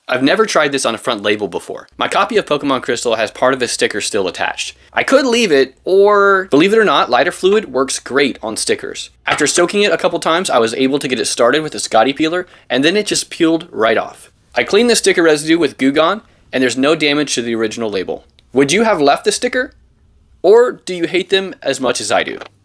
I've never tried this on a front label before. My copy of Pokémon Crystal has part of the sticker still attached. I could leave it, or believe it or not, lighter fluid works great on stickers. After soaking it a couple times, I was able to get it started with a Scotty peeler, and then it just peeled right off. I cleaned the sticker residue with Goo Gone, and there's no damage to the original label. Would you have left the sticker? Or do you hate them as much as I do?